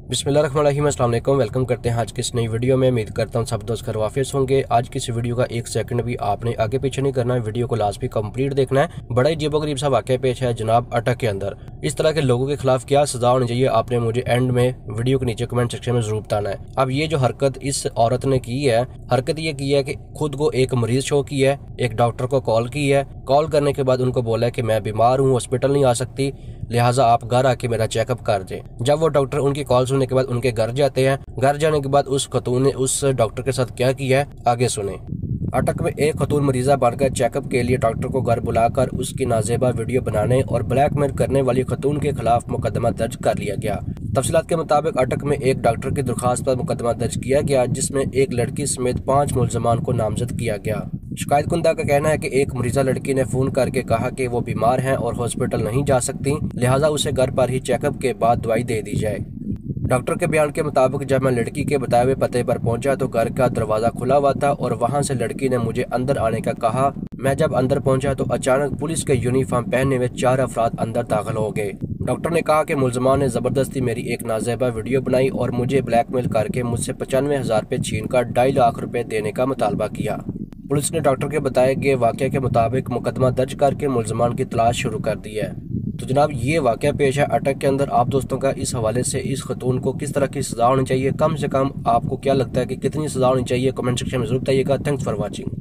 बिस्मिल्लाहिर्रहमानिर्रहीम, अस्सलाम वालेकुम। वेलकम करते हैं आज की इस नई वीडियो में। उम्मीद करता हूँ सब दोस्त खैर वाफियत होंगे। आज की इस वीडियो का एक सेकंड भी आपने आगे पीछे नहीं करना है, वीडियो को लास्ट भी कंप्लीट देखना है। बड़ा ही अजीबोगरीब सा वाकया पेश है जनाब अटक के अंदर। इस तरह के लोगों के खिलाफ क्या सजा होनी चाहिए, आपने मुझे एंड में वीडियो के नीचे कमेंट सेक्शन में जरूर बताना है। अब ये जो हरकत इस औरत ने की है, हरकत ये की है कि खुद को एक मरीज शो की है, एक डॉक्टर को कॉल की है। कॉल करने के बाद उनको बोला है कि मैं बीमार हूँ, हॉस्पिटल नहीं आ सकती, लिहाजा आप घर आके मेरा चेकअप कर दें। जब वो डॉक्टर उनकी कॉल सुनने के बाद उनके घर जाते हैं, घर जाने के बाद उस खतून ने उस डॉक्टर के साथ क्या किया है आगे सुने। अटक में एक खतून मरीजा बनकर चेकअप के लिए डॉक्टर को घर बुलाकर उसकी नाजेबा वीडियो बनाने और ब्लैकमेल करने वाली खतून के खिलाफ मुकदमा दर्ज कर लिया गया। तफसीलात के मुताबिक अटक में एक डॉक्टर की दरखास्त पर मुकदमा दर्ज किया गया, जिसमें एक लड़की समेत 5 मुलजमान को नामजद किया गया। शिकायत कुंदा का कहना है कि एक मरीजा लड़की ने फोन करके कहा कि वो बीमार हैं और हॉस्पिटल नहीं जा सकती, लिहाजा उसे घर पर ही चेकअप के बाद दवाई दे दी जाए। डॉक्टर के बयान के मुताबिक जब मैं लड़की के बताए हुए पते पर पहुंचा तो घर का दरवाजा खुला हुआ था और वहां से लड़की ने मुझे अंदर आने का कहा। मैं जब अंदर पहुंचा तो अचानक पुलिस के यूनिफॉर्म पहने हुए 4 अफराद अंदर दाखिल हो गए। डॉक्टर ने कहा कि मुलजमान ने जबरदस्ती मेरी एक नाजेबा वीडियो बनाई और मुझे ब्लैकमेल करके मुझसे 95,000 रुपये छीन कर 2.5 लाख रुपए देने का मुतालबा किया। पुलिस ने डॉक्टर के बताए गए वाक़े के मुताबिक मुकदमा दर्ज करके मुलजमान की तलाश शुरू कर दी है। तो जनाब ये वाक़या पेश है अटक के अंदर। आप दोस्तों का इस हवाले से इस खतून को किस तरह की सजा होनी चाहिए, कम से कम आपको क्या लगता है कि कितनी सजा होनी चाहिए, कमेंट सेक्शन में जरूर बताइएगा। Thanks for watching.